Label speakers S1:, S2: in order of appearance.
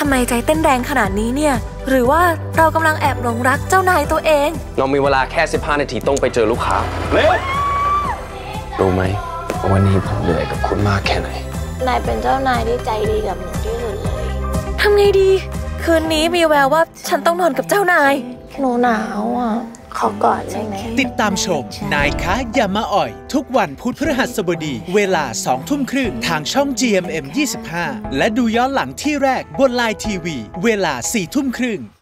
S1: ำไมใจเต้นแรงขนาดนี้เนี่ยหรือว่าเรากำลังแอบหลงรักเจ้านายตัวเอง
S2: เรามีเวลาแค่15 นาทีต้องไปเจอลูกค้าเร็วรู้ไหมวันนี้ผมเหนื่อยกับคุณมากแค่ไหน
S3: นายเป็นเจ้านายที่ใจดีกับหนูที่สุดเลย
S1: ทำไงดีคืนนี้มีแววว่าฉันต้องนอนกับเจ้านาย
S3: หนูหนาวอ่ะขอกอดได้ไหม
S4: ติดตามชมนายคะอย่ามาอ่อยทุกวันพุธพฤหัสบดีเวลา 20:30 ทางช่อง GMM 25และดูย้อนหลังที่แรกบนไลน์ทีวีเวลา 4:30